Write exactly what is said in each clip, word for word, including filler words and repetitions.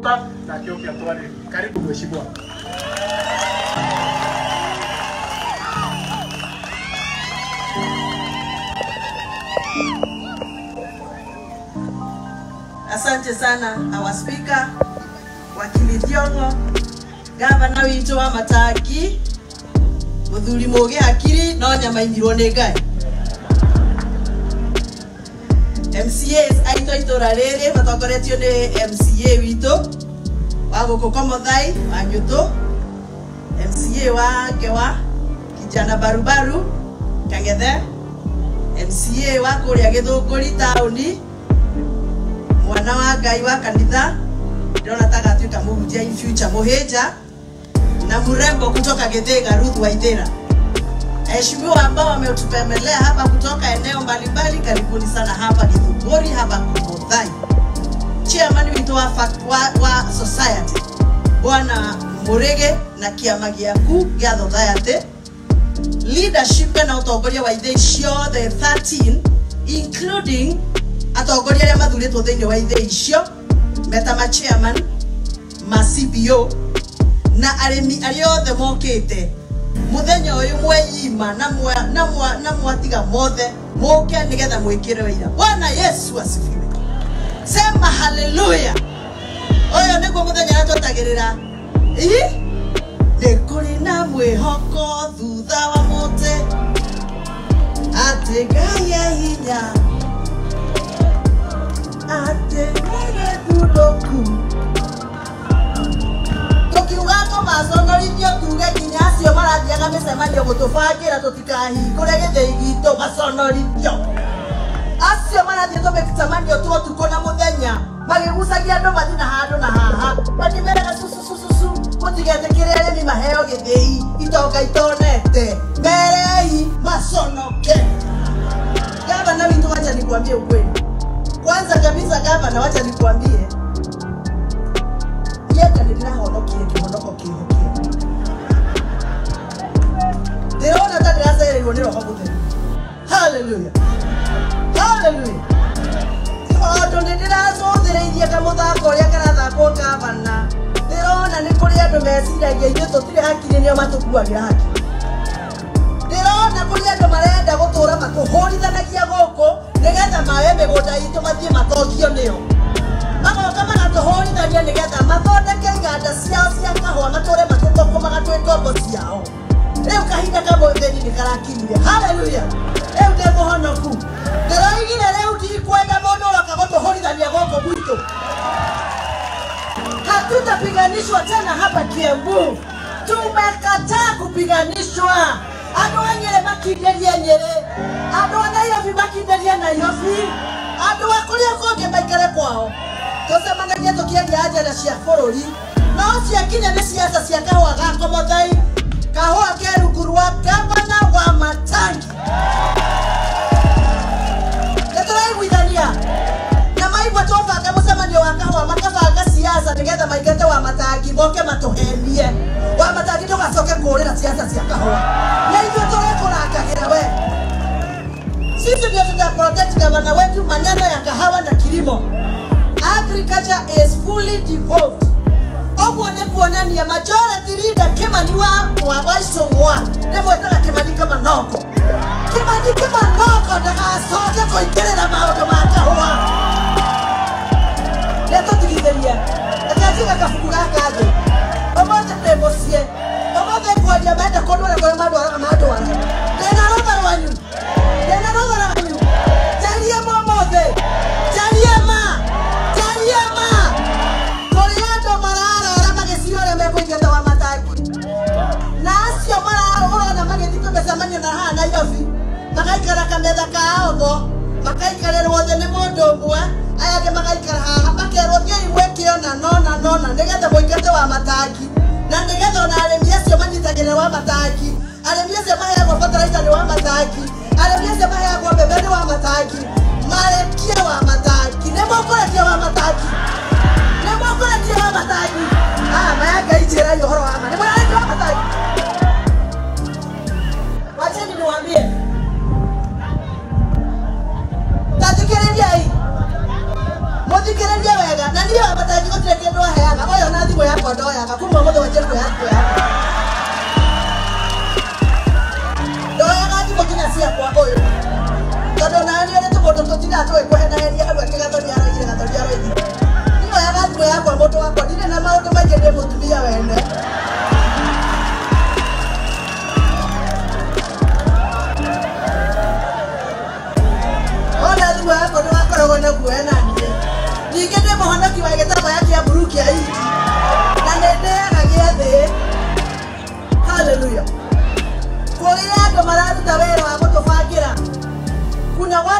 na kioki atwari. Karibu mheshimiwa. Asante sana our speaker Wakili Thiongo, Gavana witu wa Mataki, Muthuri Muge Hakiri no nyamainirwo ni Ngai. M C As aito itora riri matongoretio ni M C A witu wa guku Komothai wa Nyutu, M C A wa Ngewa Kijana Barubaru Kangethe, M C A wa kuria Githunguri tauni, mwana wa Ngai wa kanitha ndona tagatuika muhunjia in future muhija, na mrembo kutoka Githega Ruth Waithera. Heshimiwa ambao wametutembelea hapa kutoka eneo mbalimbali, karibuni sana hapa Githunguri, hapa Komothai. Chairman wetu wa, wa, wa society Bwana Murege na kiama giaku gia society, leadership na utongoria wa ithei ciothe thirteen including atongoria aria mathuritwo thiini wa ithei icio, metama chairman, ma C B O na arimi aria othe mokite muthenya uyu mweyima na mwa na mwa na mwatiga mothe moke nigetha mwikire wira. Bwana Yesu asifiwe. Sema haleluya. Oyo niguo muthenya atotagirira ii ni kuri na mwihoko thutha wa mote ati Ngai hinya ati Ngai thuloku tukiugako maconorithio tuge nginya acio marathiaga mĩcemanio gũtũbangĩra tũtikahingũre gĩthĩi gitũ maconorithio. Acio marathiĩ tũmĩcemanio twa ũtukũ na mũthenya magĩgucagia andũ mathi na handũ na haha makĩmeraga cucucucucu mũtigetĩkĩre arĩmi maheo gĩthĩi itonga itonete merei maconoke. Gavana witũ wacha nikwambie ukweli. Kwanza kabisa gavana wacha nikwambie yeka ndirahonokire kĩhonoko kĩhokia. Ndĩrona ta ndĩracereirwo nĩ Roho Mũtheru. Hallelujah. Hallelujah. Tondũ nĩndĩracũthĩrĩirie kamũthako ũrĩa karathakwo gavana, ndĩrona nĩ kũrĩ andũ meciragia ithuĩ tũtirĩ hakiri nĩo matũkuagĩra hakiri. Ndĩrona kũrĩ andũ marenda gũtũũra matũhũrithanagia gũkũ nĩgetha mawe mĩgũnda itũ mathiĩ matokio nĩo. Magoka magatũhũrithania nĩgetha mathondeke iganda ciao cia kahũa matũũre matũtoko magatwĩ ngombo ciao. Rĩu kahinda kamwe thĩni nĩ karakinyire. Hallelujah. Rĩu ndĩ mũhonoku. Ndĩroigire rĩu ndikwenda mũndũ ũroka gũtũhũrithania gũkũ gwitũ. Hatutapiganishwa tena hapa Kiambu. Tumekataa kupiganishwa. Andũ a Nyeri makinderie Nyeri, andũ a Nairobi makinderie Nairobi, andũ a kũrĩa kũngĩ maikare kwao. Tũcemanagie tũkĩaria njĩra cia bũrũri, no ciakinya nĩ siasa cia kahũa ga Komothai, kahũa ke rungu rwa gavana wa Matangi. Nĩtũraiguithania na maigua twabanga mũcemanio wa kahũa makabanga siasa nĩgetha maingate wa Matangi moke matũhenie. Wa Matangi tũgacoke kũũrĩra siasa cia kahũa. Na ithuĩ tũrekũrangagĩra we. Sisi ndio tutaprotect gavana wetu maneno ya kahawa na kilimo. Agriculture is fully devolved. Oguo nĩ kuonania majority leader Kimani wa wa Waicũng'wa nĩmwĩtaga Kimani kama noko. Kimani kama noko ndagacoke kũingĩrĩra maũndũ ma kahũa. Nĩtũtigithĩria. Akatiga kabuku gaka thĩ. Ũmũthĩ ndĩ mũciĩ. Ũmũthĩ kwaria menda kũndwara kũrĩa mandwaraga mandwara. Ndĩna rũtha rwanyu. Ndĩna rũtha rwanyu. Jaria mũmũthĩ. Jaria ma. Jaria ma. Kũrĩ andũ mararara magĩciria ũrĩa mekũingata wa Matangi. Na acio mararora magĩthiĩ tũmĩcemanio na haha Nairobi. Magaikara kametha kao tho. Makaikarĩrwo thĩ nĩ mũndũ ũmwe. Aya angĩ magaikara haha makerwo thiĩi mwĩke ona nona nona nĩgetha mũingate wa Matangi. Na nĩgetha ona arĩmi acio manyitagĩrĩra wa Matangi. Arĩmi acio maheagwo bataraitha nĩ wa Matangi. Arĩmi acio maheagwo mbembe nĩ wa Matangi. Marekie wa Matangi. Nĩ mũkũrekia wa Matangi. Nĩ mũkũrekia wa Matangi. Ah, maya Ngai njĩrai ũhoro wa ma. Nĩ mũrekia wa Matangi. Wacheni niwaambie. Tathikĩrĩriai. Mũthikĩrĩrie wega. Na ndio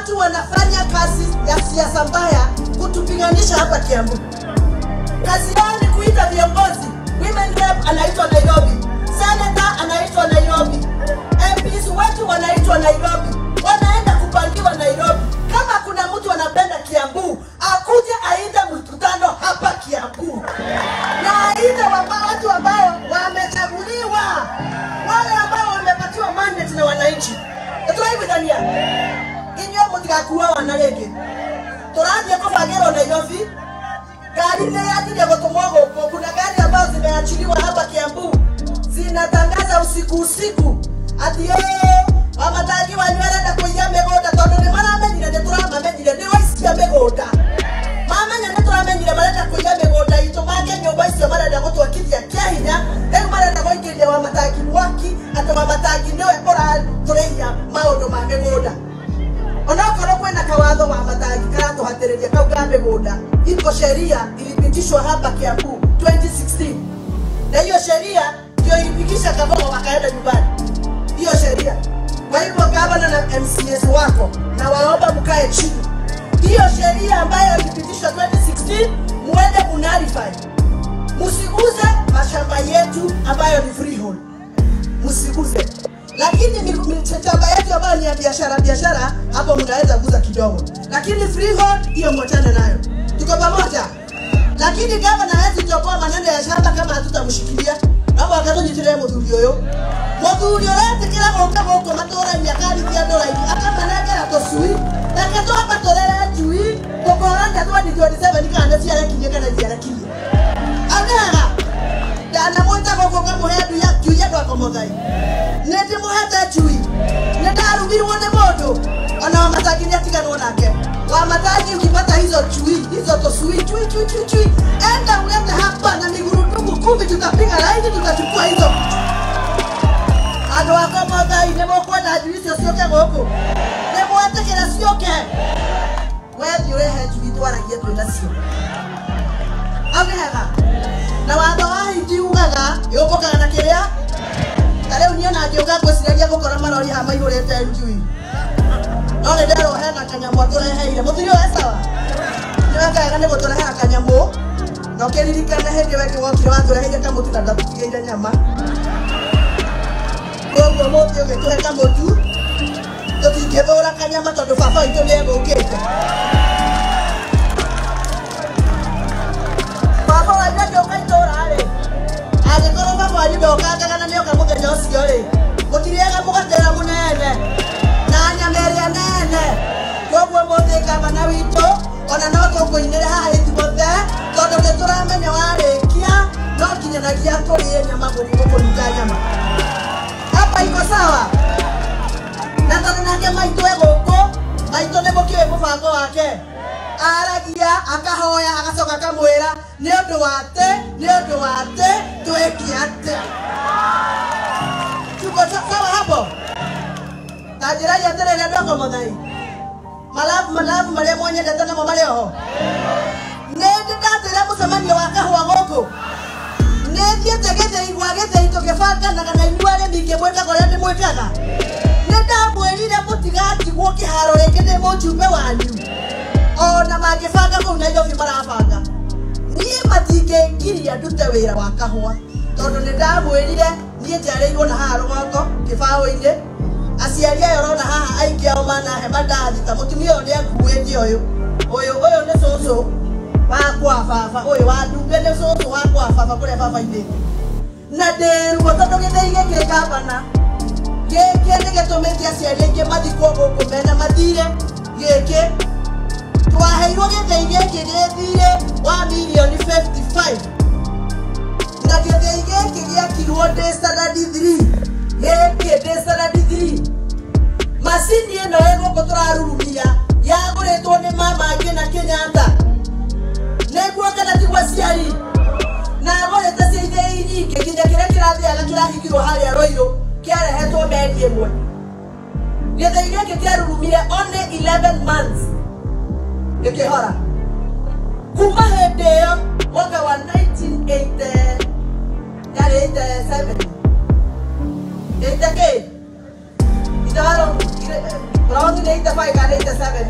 watu wanafanya kazi ya siasa mbaya kutupiganisha hapa Kiambu. Kazi yao ni kuita viongozi. Women rep anaitwa Nairobi, senator anaitwa Nairobi, M Ps wetu wanaitwa Nairobi, wanaenda kupangiwa Nairobi. Kama kuna mtu anapenda Kiambu, akuje aende mkutano hapa Kiambu, na aende watu ambao wamechaguliwa, wale ambao wamepatiwa mandate na wananchi. Ndio hivi Dania inyo mtikakuwa wanalege toraje kwa fagero Nairobi. Gari ile yaje kutomogo, kuna gari ambazo zimeachiliwa hapa Kiambu zinatangaza usiku usiku ati yeye wamataki wanywele na kuya megoda tono ni mara amenyire ne turama amenyire ni waisia megoda mama nyane turama amenyire mara na kuya megoda ito make nyoba isio mara na goto akithia kiahinya ego mara na goikire wamataki mwaki ata wamataki ndoe ora tureia maundu ma megoda ona koro kwena kawatho wa mataki karato hatereria kau ka megoda. Iko sheria ilipitishwa hapa Kiambu twenty sixteen, na hiyo sheria ndio ilipikisha Kabogo wakaenda nyumbani. Hiyo sheria. Kwa hivyo gavana na M C S wako na waomba mkae chini. Hiyo sheria ambayo ilipitishwa twenty sixteen muende kunarify. Musiguze mashamba yetu ambayo ni freehold. Musiguze. Lakini mashamba yetu ambayo ni ya biashara biashara hapo mnaweza kuuza kidogo. Lakini freehold hiyo mwachane nayo. Tuko pamoja. Lakini gavana hawezi kutoa maneno ya shamba kama hatutamshikilia. Hapo akatonyitire mudhuri oyo. Mudhuri oyo kila mwaka mwaka matora miakari kia dola hivi. Akamanaka na tosui. Nakatoa hapa tolera jui. Kokoranga tuwa ni twenty seven kana siara kinyeka na siara kinyeka. Agaga. Dana mwita koko kama hedu ya jui ya kwa komodai. Nete muhata jui. Neta rubiri wone modo. Ana wamataki ni atika nonake. Wamataki ukipata hizo chui, hizo tosui, chui chui chui chui. Enda ulete hapa na migurudumu kumi tutapiga laini tutachukua hizo. Ado akoma dai nemo kwa na jui sio sioke ngoko. Nemo ate kila sioke. Wewe yule hajui tu anagia tu na sio. Amehaga. Na wado ahiji ugaga, yoko kana kiria. Kale uniona agioga kwesiria gukora marori ha maihurete njui. None ndero hena kanyambo tureheire muthiri we sawa niwakaga ni gutureha kanyambo no kiririkane hindi weke wokire watureheire kamutu na ndatugiire nyama koguo muthi ugituhe kamutu tutingithura kanyama tondu baba witũ nĩegũkĩte baba wanyu agĩũka itũra-rĩ angĩkorwo baba wanyu ndokangaga na nĩoka mũthenya ũcio-rĩ mũtiriega mũgatĩra mũnene na nyameria nene koguo muthi gavana witũ ona no tũkũinĩra haha hĩndĩ tondu nĩtũramenya warĩkia no nginyanagia tũrĩe nyama gũkũruga nyama hapa iko sawa na tondu nake maitũ e gũkũ maitũ nĩ mũkĩũĩ mũbango wake aragia akahoya agacoka akamwĩra nĩ ũndũ wate nĩ ũndũ wate twĩke atĩa tuko sawa hapo tajira ya tere ya doko modai malavu malavu male mwenye datana mo male ho nende datera musamani wa kahwa goko nende tegete igwagete itokefaka na kana inywale mikebweka kwa yande mwekaga nenda mwelile mutigati gwoki haro rekete mo chumbe wanyu ona magefaka ko na yo fimara afaka ni matike ngiri ya dute wira wa kahwa tondu nenda mwelile ni jare igona haro goko kifao inde asiaria yorona haha aingi ao mana he mandathi ta mutumia uria akuĩte uyu uyu uyu ni cucu wakwa baba uyu wa ndunge ni cucu wakwa baba kuria baba inde na ndirwo tondu githei gĩkĩ gavana gĩkĩ nĩ gĩtũmĩte aciari aingĩ mathikwo gũkũ mena mathire gĩkĩ twaheirwo gĩthei gĩkĩ gĩthire wa mirioni fifty-five na gĩthei gĩkĩ gĩakirwo ndĩ standard three gĩkĩ ndĩ standard three masini eno ego kuturarurumia yaguritwo ni mama angi na Kenyatta neguo kana tigwa ciari na agorete ciithei nyingi kinya kiria kirathiaga kirahingirwo haria Roiro kiarehetwo bendi ĩmwe gĩthei gĩkĩ kĩarurumire only eleven months gĩkĩhora kuma hĩndĩ ĩyo mwaka wa nineteen eighty yarĩ eighty-seven eighty-eight Idaro, around eighty-five and eighty-seven.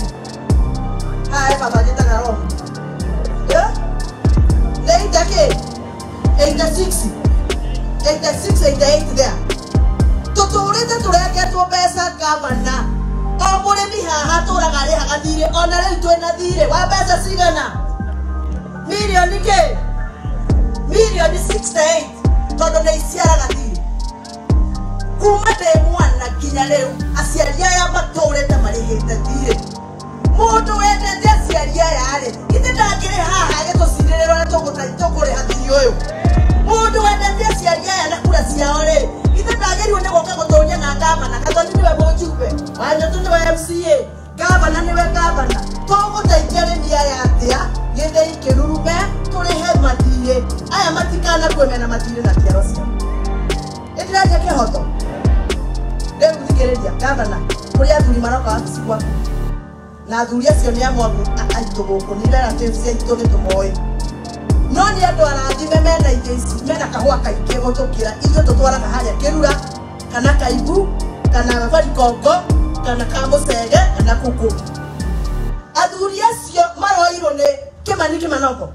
eighty-six, eighty-six, eighty-eight there. Tuturite tureke tu pesa gavana. Omure ni haha turagare hagadire onare twena dire wa pesa sigana. Million ke. Million sixty-eight. Todo ne isiara gadire. Kuma de mwana kinya leo asiaria ya matoreta marihete dire. Moto wende de asiaria ya ale. Ite ndagire haha geto sinderero na togota itokore hadiri oyo. Moto wende de asiaria ya nakura siaore. Ite ndagire wende goka gotonya na ngama na katoni niwe bojupe. Wanje tunde wa M C A. Gavana niwe gavana. Togota itele mia ya atia. Yende ikerurube tore he matire. Aya matikana kwemena matire na kiarosia. Ite ndagire kehoto. Leo kuzigeredia gavana kuri athuri maroka afisi kwaku na athuri acio ni amwagu aito guku ni ndara tefisi aito gitumoe no ni andu arathime mena igeci mena kahua kaingĩ gũtũkĩra ithuĩ tũtwaraga harĩa kĩrura kana kaibu kana barikongo kana kamũcege kana kuku athuri acio maroirwo nĩ Kĩmani Kĩmanoko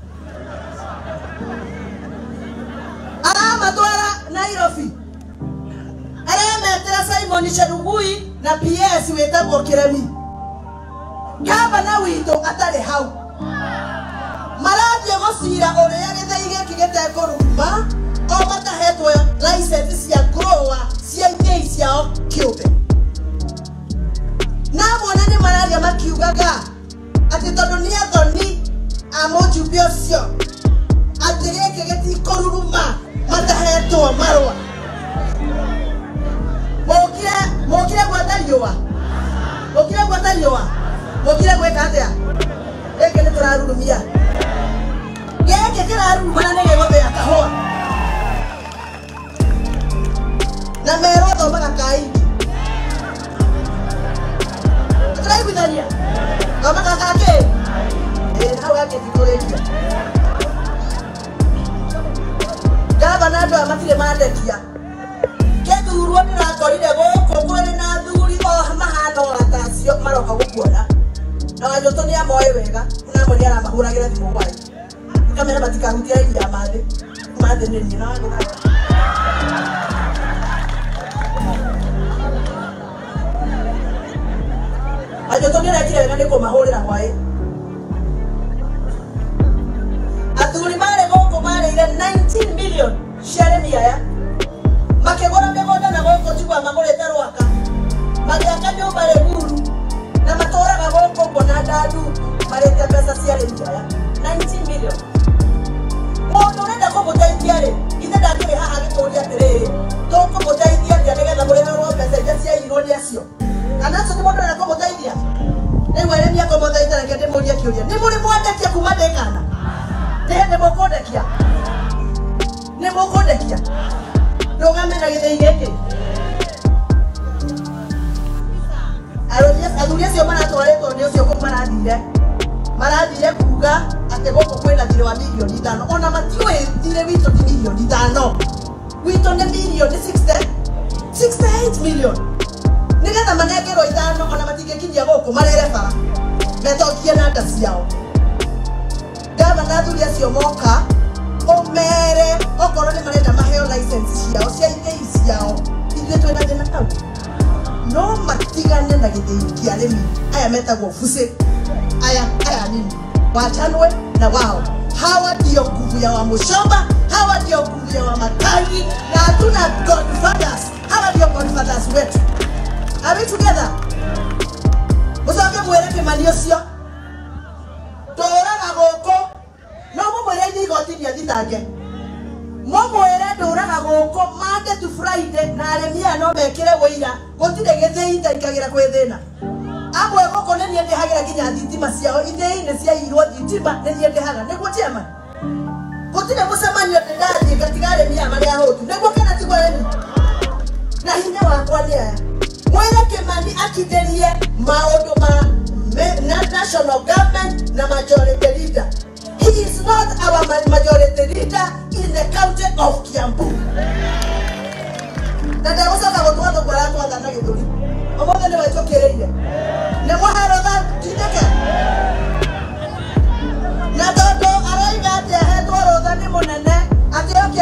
aramatwara Nairobi arametera Simon Cherugui na P S wetagwo Kiremi gavana witũ atarĩ hau marathiĩ gũcira ũrĩa gĩthĩ gĩkĩ gĩtekũruma o matahetwo license cia grower cia ithĩi ciao kĩũmbe na mwana nĩ mararia makiugaga atĩ tondũ nĩ athoni a mũjumbe ũcio atĩ gĩkĩ gĩtikũruruma matahetwo marũa Mokire, mokire gwatariwa. Mokire gwatariwa. Mokire gweka atia. Eke ni turarurumia. Geke kiraruruma na nege gothe akahwa. Na mero thoma kai. Trai bidania. Thoma kakake. Eh, hau yake tikorekia. Gavana ndo amatire madekia. Keturwo ni rakorire goko kwere na thuri o mahano atacio maroka gukuona na wajoto ni amoe wega na muri ara mahuragira thimu gwai kamera matikahutia ya mathe mathe ni ni na wajoto ni rakire wega ni kumahurira gwai athuri mare goko mare ile nineteen million sheremia ya makegora megoda na goko tigwa magorete rwaka magiaka nyumba reguru na matora goko mbona dadu marete pesa cia renjaya nineteen million mondo nenda ko muteithia ri ithe ndakiri haha gituri atiriri toko muteithia ndia nigetha mureherwo pesa iria cia ironi acio kana tu mondo nenda ko muteithia ni mwere mia ko muteithia reke ndimuria kiuria ni muri mwandekia kuma ndekana ndende mukondekia ni mukondekia Rogame na githĩ gĩkĩ athuri acio maratwarĩtwo nĩ ũcio kũu marathire marathire kuga atĩ gũkũ kwĩna thirĩ wa mirioni ithano ona matiũĩ thirĩ witũ ti mirioni ithano witũ nĩ mirioni sixty-eight million nĩgetha manengerwo ithano ona matingĩkinyia gũkũ marere bara metokie na nda ciao gavana athuri acio moka omere okorwo nĩ marenda maheo license ciao cia ithĩi ciao ithuĩ twĩna thĩna kau no matigane na gĩthĩi kĩa arĩmi aya metagwo bucĩ aya aya nini wachanwe na wao hawa ndio nguvu ya Wamuchomba hawa ndio nguvu ya Wamatangi na hatuna godfathers hawa ndio godfathers wetu are we together mucoke mwĩre Kĩmani ũcio tũraga gũkũ no mumwere igoti ni athitange mumwere nduraga guko Monday to Friday na aremia no mekire wĩira gutire gĩthĩi ndaikagira kwĩ thĩna amwe gũkũ nĩ niĩ ndĩhagira nginya thitima ciao ithĩi nĩ ciairwo thitima nĩ niĩ ndĩhaga nĩguo tiama gutire mũcemanio ndĩndathiĩ ngatiga aremia marĩa hũtu nĩguo kana tigwo aremi na hinya wakwa nĩ aya mwĩre Kĩmani akithĩrie maũndũ ma national government na majority leader. He is not our majority leader in the county of Kiambu. Nada gosa ka gotwa to kora to ndana githuri. Omo ne wecho kereire. Ne mo haroda titeke. Na toto araiga ate he to roda ni munene ate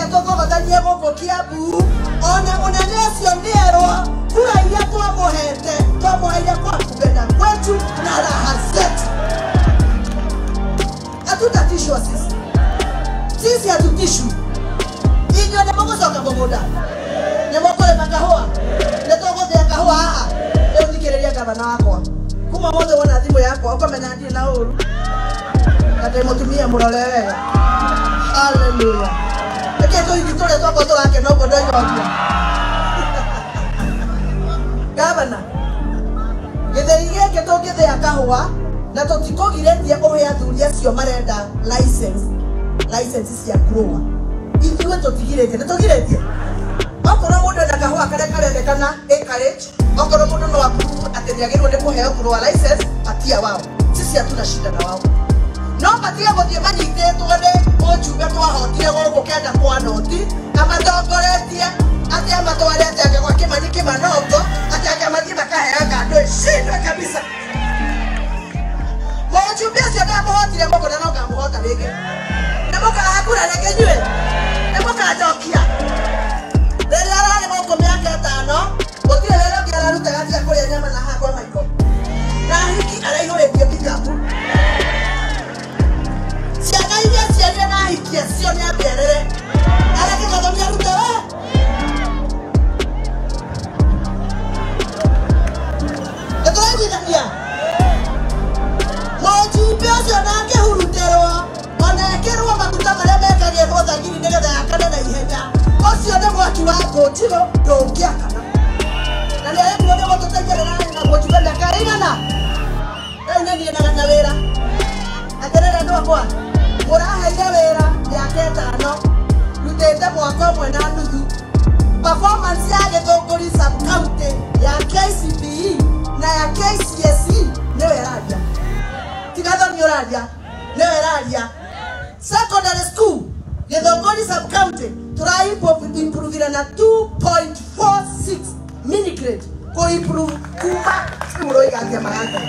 issue. Inyo ne mogo soka bomoda. Ne mogo le makahoa. Ne togo de kahoa aha. E utikereria gavana wako. Kuma mothe wona thimo yako ukamenya ndi na uru. Kate mutumia murole. Hallelujah. Eke to ikitore to ko to lake no bodo yokia. Gavana. Githeririe ke to githe akahoa na to tikogire kuhe athuri acio marenda license license cia grower. Ithuwe tutigirete ne tugirete. Okorwo mundu enda kahua kare karendekana encourage. Okorwo mundu no approve atiriagirwo ne kuheo grower license patia wao. Sisi hatuna shida na wao. No patia gothie manyite twende mojumbe twahotire goko kenda kwa noti kama tongoretie ati ama twarete ake kwa Kimani Kimanongo ati ake mathi makaheanga ndo shindwe kabisa. Mojumbe cio na muhotire goko na no kamuhota rege. Nemoka hakura rege nywe. Nemoka jokia. Rere arare moko miaka tano. Gotire rero kia ruta gati ya kuria nyama na hakwa maiko. Na hiki araihoretie pikapu. Ciana iria ciarire na hikia cio ni ambierere. Arake gathomia ruta we. Nĩtũraiguithania. Mojumbe ũcio nake huruterwo. Ona ekerwo maguta marĩa mekagĩrwo thagiri nĩgetha yakane na ihenya. Ũcio nĩ mwaki wa ngũnjirũ ndũngĩakana. Na nĩarendwo nĩ gũtũteithĩrĩra na mojumbe mĩaka ĩigana. Rĩu nĩ niĩ na wĩra. Atĩrĩra andũ akwa. Mũraheire wĩra mĩaka ĩtano. Rutĩte mwaka ũmwe na nuthu. Performance ya Gĩthũngũri sub-county ya K C P E na ya K C S E nĩwe ĩraria. Tigathoni ũraria. Nĩwe ĩraria. Secondary school Gĩthũngũri sub-county try improve na two point four six mini grade ko improve kuma sikulo igathia maganga.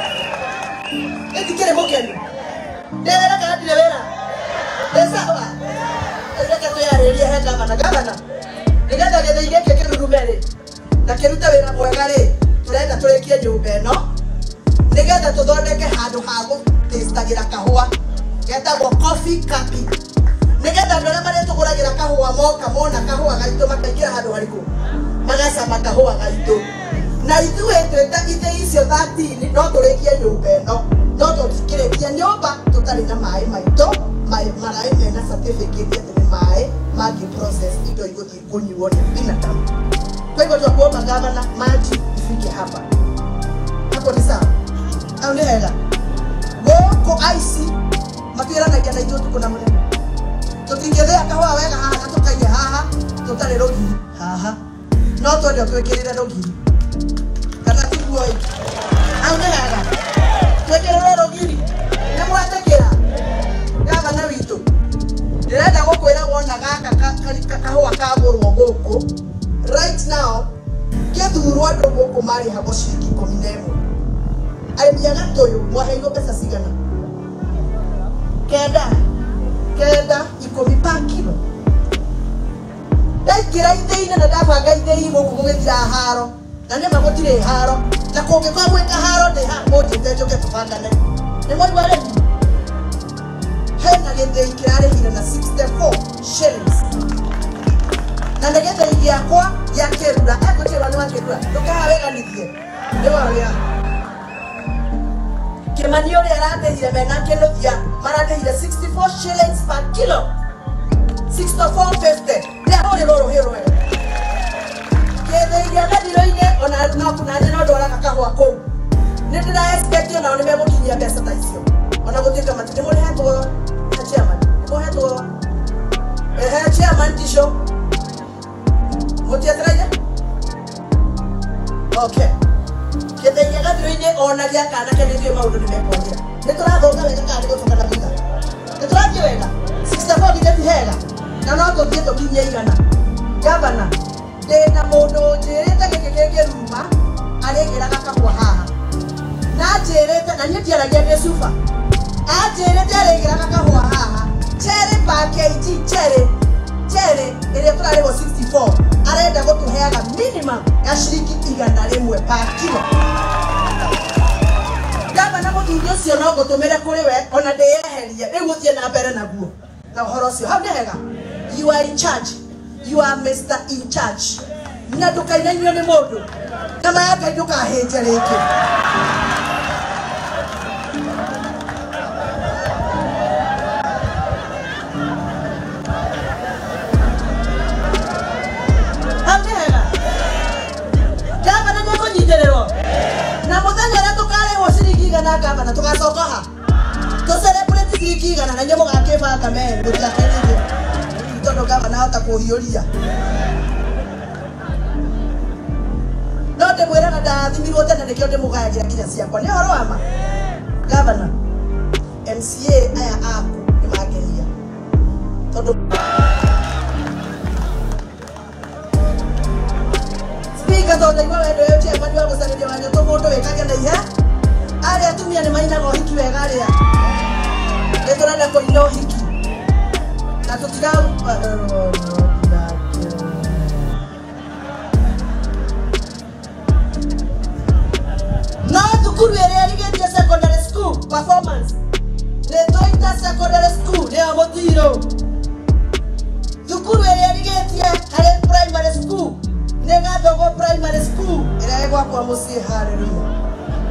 Etikere mokendo. Ndera kana ndera. Desawa. Eka to yareria he gavana gavana. Nĩgetha gĩthĩ gĩkĩ kĩrurumere. Na kĩrute wĩra mwega rĩ. Turenda tũrĩkie nyũmba ĩno. Nĩgetha tũthondeke handũ ha gũtĩstagĩra kahũa. Getagwo coffee capping. Nĩgetha andũ arĩa marĩtũgũragĩra kahũa moka mona kahũa gaitũ makaingĩra handũ harĩkũ. Magacama kahũa gaitũ. Na ithuĩ twĩta ithe icio thirteen no tũrĩkie nyũmba ĩno. No tũtikĩrĩkia nyũmba tũtarĩ na maĩ maitũ. Maĩ maraĩ mena certificate atĩ nĩ maĩ mangĩ process indo igũthiĩ kũnyuo nĩ binadamu. Kwa hivyo tunakuomba gavana maji ifike hapa. Hapo ni sawa. Au ni hela. Goko I C matwira na kia na ithuĩ tuko na mũnene. Tũtingĩthĩa kahũa wega haha na tũkaige haha tũtarĩ rũgiri haha. No twende twĩkĩrĩre rũgiri. Kana tiguo ĩ. Au ni hela. Twĩkĩrĩre rũgiri. Nĩ mwatĩkĩra. Gavana witũ. Ndĩrenda gũkwĩra wona gaka kahũa kagũrwo gũkũ. Right now, gĩthurwo andũ gũkũ marĩhagwo ciringi ikũmi na ĩmwe. Arĩmi a Gatũyũ mwaheirwo mbeca cigana? Kenda. Kenda ikũmi pa kilo. Ndaingĩra ithĩ-inĩ na ndabanga ithĩ gũkũ gũgĩthira haro. Na nĩma gũtirĩ haro. Na kũngĩkorwo gwĩ kaharo ndĩ ha mũnjĩte njoke tũbangane. Nĩ mwaigua rĩngĩ? Hena gĩthĩi kĩrarĩhire na sixty-four shillings. Na nĩgetha igĩakwa ya kĩrura ekũkĩrwa nĩ wa kĩrura ndũkahaweganithie nĩ warĩa. Kimani ũrĩa arandĩhire mena kĩnũthia marandĩhire sixty-four shillings per kilo. sixty-four fifty ndĩahũrĩrwo rũhĩ rwega. Gĩthĩi gĩa Gathirũ-inĩ ona nĩ no ndwaraga kahũa kũu. Nĩ ndĩra expect onao nĩ megũkinyia mbeca ta icio. Ona gũtuĩka matĩ nĩ mũrĩhetwo na chairman. Nĩ mũhetwo ehe chairman tisho. Mũtiatĩraire? Okay. Gĩthĩi gĩa Gathirũ-inĩ ona gĩa kanake nĩ ndiũĩ maũndũ nĩ mekwagĩra. Nĩ tũrathonga wega kana nĩ gũcoka na thutha? Nĩ tũrathiĩ wega? sixty-four githĩ ti hega? Na no tũthiĩ tũkinyie igana. Gavana, ndĩna mũndũ njĩrĩte gĩkĩ kĩngĩruma arĩgĩraga kahũa haha. Na njĩrĩte na niĩ ndiaragia ndĩ cuba. Anjĩrĩte arĩgĩraga kahũa haha. Cherry per kg cherry. Cherry ĩrĩa tũrarĩhwo sixty-four arenda gũtũheaga minimum ya ciringi igana rĩmwe per kilo. Gavana mũthuri ũcio no ngũtũmĩre kũrĩ we ona ndĩyeherie rĩu gũthiĩ na mbere naguo. na horosi how hega you are in charge you are Mister in charge na dukaina nyo ni modu na mayaka duka heje leke na gavana tukasoko ha to celebrate thiriki na nyemo gakefa kame ndutia kenije itondo gavana hata kuhioria no te mwera na dathimirwo tena nikio de mugaja kinya ciakwa ni horo ama gavana M C A aya aku ni mageria tondo speaker to de ngwa ndo yote mali wa kusaidia wanyo to moto wekage na iya ari atumia ni maina go hiki wega ria etorana ko ino hiki na tutiga na tukuru ere rigetia secondary school performance le toita secondary school ne amotiro tukuru ere rigetia hare primary school ne gadogo primary school ere gwa kwa musi hallelujah.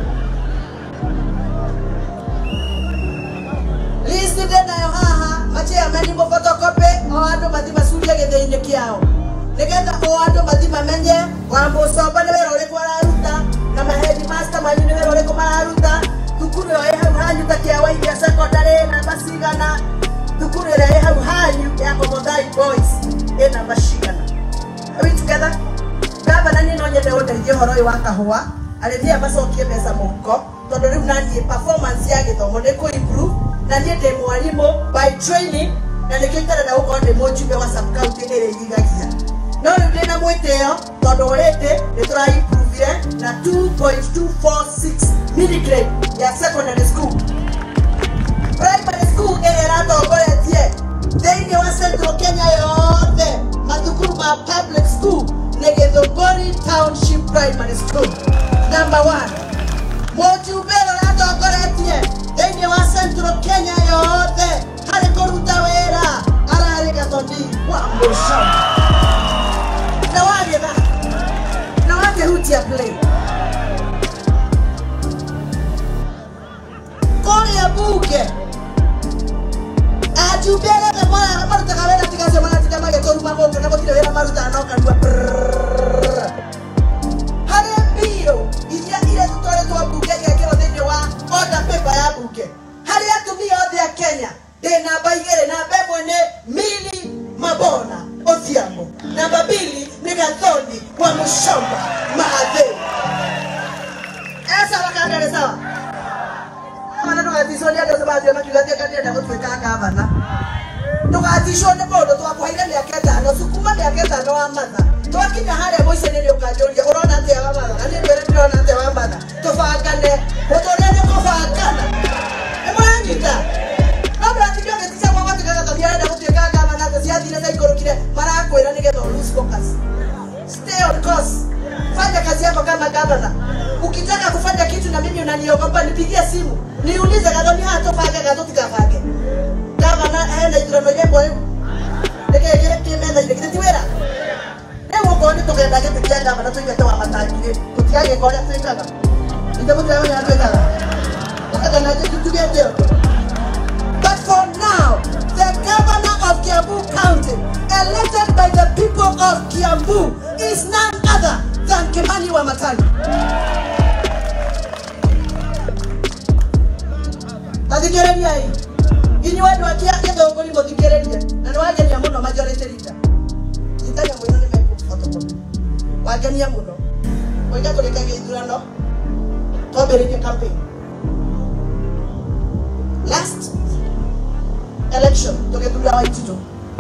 Listen tena yo haha mache ameni mo photocopy o ando madima suria gethinde kiao nigetha o ando madima menye wambo soba ne wero rekwa ruta na mahedi master manyu ne wero rekwa mararuta tukuru yo eha hanyu takia wa ya secondary na masigana tukuru yo eha hanyu ya Komodai boys ena mashigana are we together gavana ni no nyende wote je horo yi wakahwa alethia masokie pesa muko tondu riu nani performance ya githomo ne ko improve na ndiye de mwalimu by training na nikitara na uko de mochube wa sub county ere yigakia no ndi na mweteo tondu orete ni try improve na two point two four six milligrade ya secondary school primary school ere rato goretie deine wa Central Kenya yote matukuru ma public school Negethogori Township Primary School number one mochube rato goretie deine wa Central Kenya yote hali koruta wera arari gatondi wa mboshamba na wage na na wage huti ya play kore ya buke ajubele na mara mara takawena tikase mara tikama getoru magongo na botire wera maruta anoka ndwa hali bio ilia ile tutore to buke ya kero dende wa order paper ya buke hali atumia ode ya Kenya dena baigere na bemwene mili mabona Odhiambo namba mbili ni Gathoni wa Mushamba maadhe esa wakandele sawa ana no atisoni ado sababu na kigatia katia na kutweka gavana tukatishone bodo twakuhaira ya keta no sukuma ya keta no amana twakinya hale moise ndio kajoria urona ate ya mama ani mbere ndio na ate ya mama tofagane otorene kofagana emwanyita nabra tikyo ngetisha kwa watu kaka tabia na kutweka gavana taziadina sai korokire mara kwera nigetho lose focus stay on course fanya kazi yako kama gavana ukitaka kufanya kitu na mimi unaniogopa nipigie simu niulize Gathoni hatofaga Gathoni kafage gavana enda iturano yembo hiyo ndeke kile kimenda ile kitu wera leo ngoni tokenda kitu kia gavana tu ingetoa matangire tutiage kwa ile twikaga ndio mtu yao yanatwekaga wakati na kitu kitu but for now the governor of Kiambu County elected by the people of Kiambu is none other than Kimani Wamatangi. Tadikereria hii. Ini watu wakia kedo ngoni motikereria. Na nwagenia muno majority leader. Nitanya mwino ni meku photocopy. Wagenia muno. Oiga kuleka githurano. Tobereria campaign. Last election tugethura Waitito.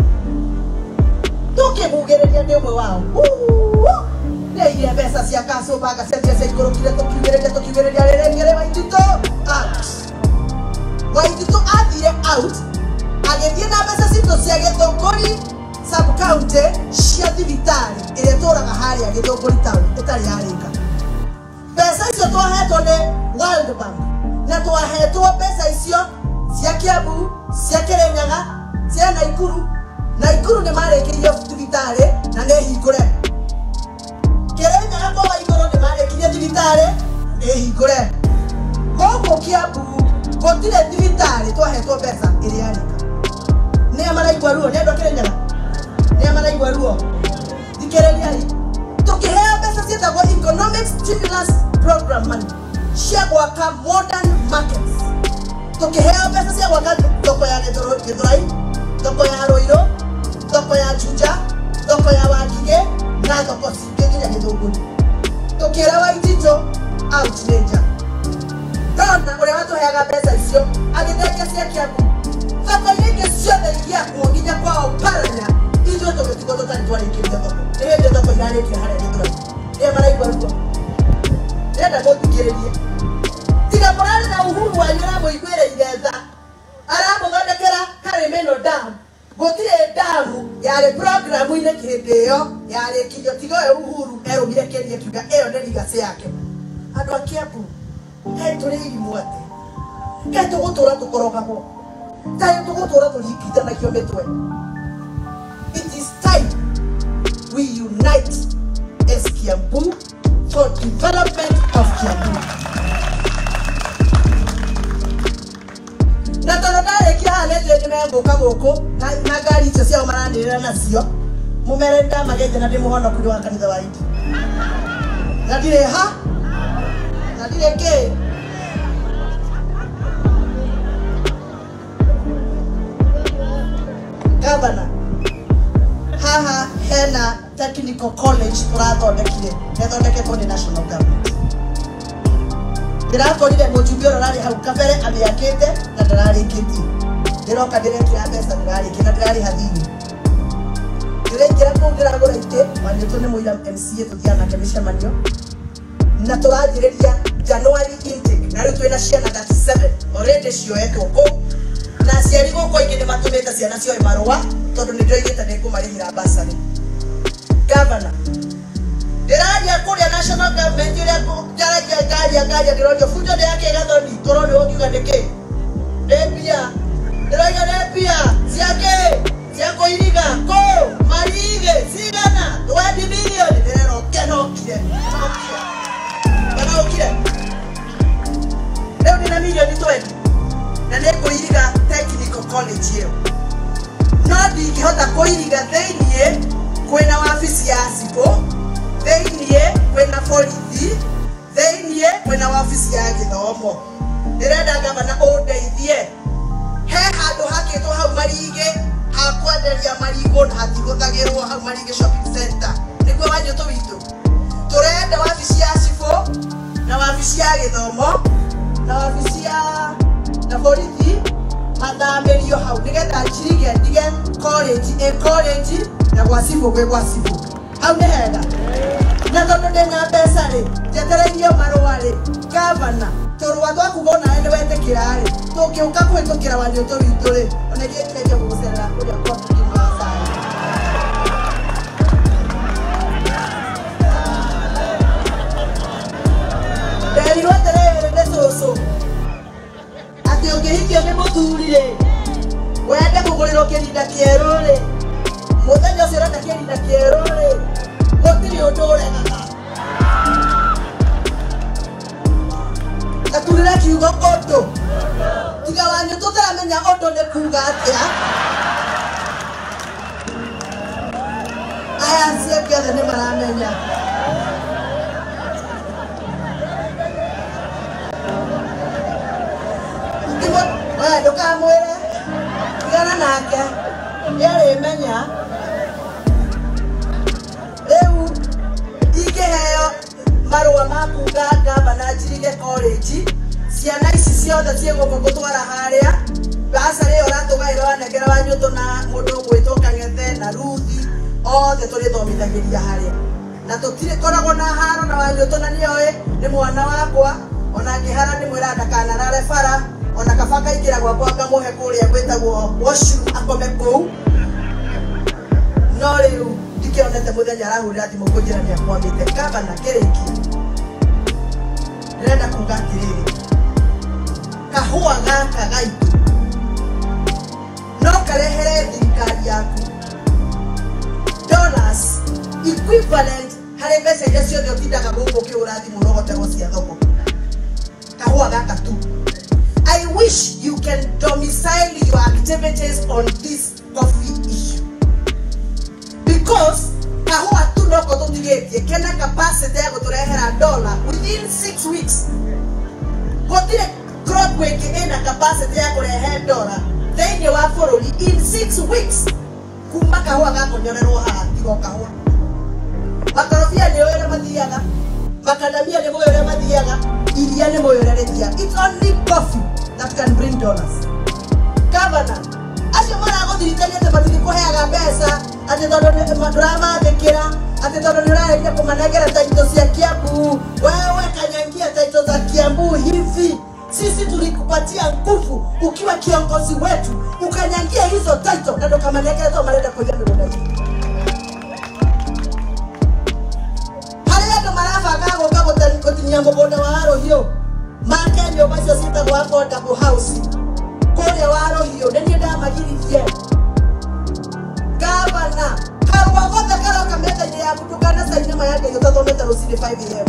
Tukimugereria ni umwe wao. Ne ile pesa cia kaso baga cia cia ikorokire tukigereria tukigereria rerengere Waitito. Ah. Waitito athire out agethie na mbeca cito cia Githunguri sub county cia thibitari ire turaga haria Githunguri town itari yarika mbeca icio twahetwo ni World Bank na twahetwo mbeca icio cia Kiambu cia Kirinyaga cia Naikuru Naikuru nĩ marĩkĩrie thibitarĩ na nĩ hingũre. Kĩrĩnyaga kwa igũrũ nĩ marĩkĩrie thibitarĩ nĩ hingũre. Gũkũ Kiambu gũtirĩ thibitarĩ twahetwo mbeca ĩrĩa yarĩka. Nĩ amaraigua ruo, nĩ andũ a Kĩrĩnyaga, nĩ amaraigua ruo. Thikĩrĩriai, tũkĩheo mbeca ciĩtagwo economic stimulus program money cia gwaka modern markets. Tũkĩheo mbeca cia gwaka thoko ya Gĩthũrai, thoko ya Rũirũ, thoko ya Juja, thoko ya Wangigĩ na thoko cingĩ nginya Gĩthũngũri. Tũkĩra Waititũ out nĩ nja. Ndona ũrĩa watũheaga mbeca icio agĩthengia cia Kiambu. Thoko-inĩ ingĩ ciothe igĩakwo nginya kwao Paranya, ithuĩ tũgĩtigwo tũtarĩ twarĩkĩrie thoko. Nĩ hĩndĩ thoko irarĩkia harĩa Gĩthũrai. Nĩ maraigua ruo. Ndĩrenda mũthikĩrĩrie. Tiga mũrarĩ na Uhuru wanyu aramũiguĩrĩire tha. Aramũthondekera Karĩmĩno Dam. Gũtirĩ damu yarĩ programu-inĩ hĩndĩ ĩyo yarĩkirio, tiga ũyũ Uhuru erũmire Kĩria akiuga ĩyo nĩ legacy yake. Andũ a Kiambu, kaĩ tũrĩ irimũ atĩ? Kaĩ tũgũtũũra tũkorogagwo? Kaĩ tũgũtũũra tũringithanagio mĩtwe? It is time we unite as Kiambu for development of Kiambu. Na tondũ ndarĩkia haha nĩ njũĩ nĩmegũka gũkũ na ngari icio ciao maranĩrĩra nacio, mũmere ndamagete na ndĩmũhonoku wa kanitha wa Indi. Na ndirĩ ha? Na ndirĩ kĩ? Gavana, haha hena technical college tũrathondekire, nethondeketwo nĩ national government. Ndĩrakorire mũjumbe ũrĩa ũrarĩ hau kabere amĩakĩte na ndararĩkĩtie. Ndĩroka ndĩrekĩra mbeca ndĩrarĩkia na ndĩrarĩha thirĩ. Ndĩraingĩra kũu ndĩragũra itĩ, Wanyũtũ nĩ mũira M C A tũthiaga nake mĩcemanio. Na tũranjĩrĩria January intake, na rĩu twĩna ciana thirty-seven already cioetwo kũu. Na aciari gũkũ aingĩ nĩ matũmĩte ciana cioe marũa tondũ nĩ ndoigĩte nĩ ngũmarĩhĩra bursary. Governor, ndĩraria kũrĩa national government ĩrĩa njaragia ngaria ngaria ndĩrorio bunjo ndĩ yake Gathoni tũronio ũkiuga nĩkĩ? Nĩ mbia. Ndĩroiga nĩ mbia ciake cia kũiriga kũ marigĩ cigana twenty million. Ndĩrera ũkenokire kenokire rĩu ndĩna mirioni twenty na nĩ kũiriga technical college ĩyo. No ndingĩhota kũiriga thĩiniĩ kwĩna wabici ya cibũ, thĩiniĩ kwĩna borithi, thĩiniĩ kwĩna wabici ya gĩthomo. Ndĩrenda Gavana ũndeithie. He handũ hakĩtwo hau Marigĩ ha kwenderia marigũ na hatigũthagĩrwo hau Marigĩ shopping center. Nĩguo Wanyũtũ witũ. Tũrenda wabici ya cibũ na wabici ya gĩthomo na wabici ya na borithi mathamĩrio hau nĩgetha njirige ndige college ĩ college na gwa cibũ gwĩ gwa cibũ. Hau nĩ hega. Na tondũ ndĩna mbeca rĩ, njetereirio marũa rĩ, Gavana, tũrũa twakuga onawe nĩwetĩkĩra rĩ, tũngĩũka kũhĩtũkĩra Wanyũtũ witũ rĩ, ona ithuĩ tũrĩkie gũgũcerera kũrĩa kwa Mũtĩ Maasai. Nderirwo atĩrĩrĩ nĩ cũcũ atĩ ũngĩhikio nĩ mũthuri rĩ, wende kũgũrĩrwo kĩrinda kĩerũ rĩ, mũthenya ũcio ũrenda kĩrinda kĩerũ rĩ, gũtirĩ ũndũ ũregaga. Gaturĩra kiugo ũndũ. Tiga Wanyũtũ ũtaramenya ũndũ nĩ kuuga atĩa. Aya acio angĩ othe nĩ maramenya. Oya ndũkamwĩre, tigana nake, nĩarĩmenya. Rĩu ingĩheo marũa ma kuuga Gavana njirige college, ciana ici ciothe ciĩgũka gũtwara harĩa, bursary ĩyo ũratũgaĩra wanengera Wanyũtũ na mũndũ ũgwĩtwo Kang'ethe na Ruthi, othe tũrĩthomithagĩria harĩa. Na tũtirĩkoragwo na haro na Wanyũtũ na nĩoĩ nĩ mwana wakwa, ona ngĩhara ndĩmwĩra ndakanarare bara, ona kaba kaingĩra gwakwa ngamũhe kũrĩa gwĩtagwo washroom akome kũu. No rĩu ndikĩonete mũthenya arahũrĩra thimũ kũnjĩra nĩakwamĩte. Gavana kĩrĩki, ndĩrenda kuuga atĩrĩrĩ, kahũa gaka gaitũ no no karehere thirikari yaku dollars equivalent harĩ mbeca iria ciothe ũtindaga gũkũ kĩũrathi mũno gotego cia thoko kahũa gaka tu. I wish you can domicile your activities on this coffee issue because kahũa tu noko tũtigĩtie kena capacity ya gũtũrehera dollar within six weeks. Gũtirĩ crop wiki ina capacity ya kũrehe dollar thĩinĩ wa bũrũri in six weeks kuma kahũa gakonyorerwo haha tigo kahũa. Makorobia nĩ ũrĩa mathiaga, macadamia nĩ ũrĩa mathiaga, iria nĩ ũrĩa. It's only coffee that can bring dollars. Governor, acio maragũthirikania atĩ matirikũheaga mbeca atĩ tondũ ndũramathĩkĩra atĩ tondũ nĩũrageria kũmanengera taito cia Kiambu, wewe kanyangia taito za Kiambu hivi. Sisi tulikupatia nguvu ukiwa kiongozi wetu, ukanyangia hizo taito na ndokamanengera to marenda kuja mĩgũnda yetu. Marafaka goka gotari kotinya mũgũnda wa Rohio make nyũmba icio ciĩtagwo affordable housing kũrĩa wa Rohio nĩ niĩ ndamagiririe. Gavana karũa gothe karoka meta-inĩ yaku ndũkana caine mayange ũtathomete rũcinĩ five a m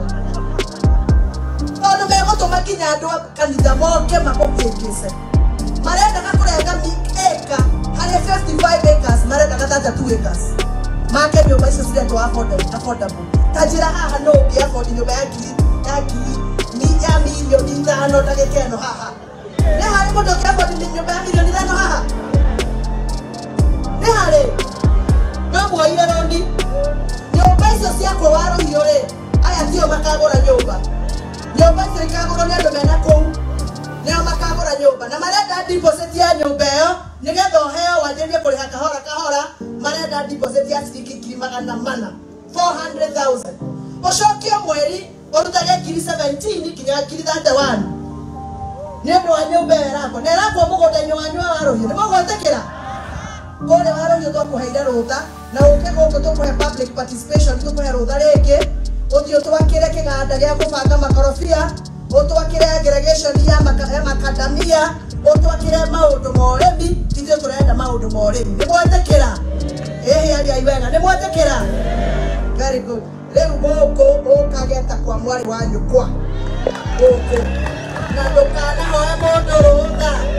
tondũ megũtũma nginya andũ a kanitha moke magũkĩngĩce. Marendaga kũrenga ĩka harĩ fifty-five acres marendaga thirty-two acres make nyũmba icio ciretwo affordable. Tajira haha no ũngĩ afford nyũmba ya ngiri ya ngiri ni ya milioni ithano ndagĩka ĩno haha. Nĩ harĩ mũndũ ũngĩ afford nyũmba ya milioni ithano haha? Nĩ harĩ? No muoire roni nyũmba icio ciakwo wa Rohio rĩ, aya tio makagũra nyũmba. Nyũmba icio ikagũrwo nĩ andũ mena kũu nĩo makagũra nyũmba na marenda deposit ya nyũmba ĩyo nĩgetha ũheo wanjĩrie kũrĩha kahora kahora. Marenda deposit ya ciringi ngiri magana mana four hundred thousand. Ũcokio mweri ũrutage ngiri seventeen kinya ngiri thirty-one nĩ ũndũ wa nyũmba ĩrakwo na ĩrakwo mũgũnda-inĩ wanyu wa Rohio. Nĩ mũgwĩtĩkĩra kũrĩa wa Rohio twakũheire rũtha na ũke gũkũ tũkũhe public participation, tũkũhe rũtha rĩngĩ ũthiĩ ũtwakĩre kĩganda gĩa kũbanga makorobia, ũtwakĩre aggregation ya macadamia, ũtwakĩre maũndũ ma ũrĩmi. Ithuĩ tũrenda maũndũ ma ũrĩmi. Nĩ mwetĩkĩra? Ĩhĩ aria iwega. Nĩ mwetĩkĩra? Very good. Rĩu gũkũ ũkageta kwa mwarĩ wa nyũkwa gũkũ na ndũkanahoe mũndũ rũtha.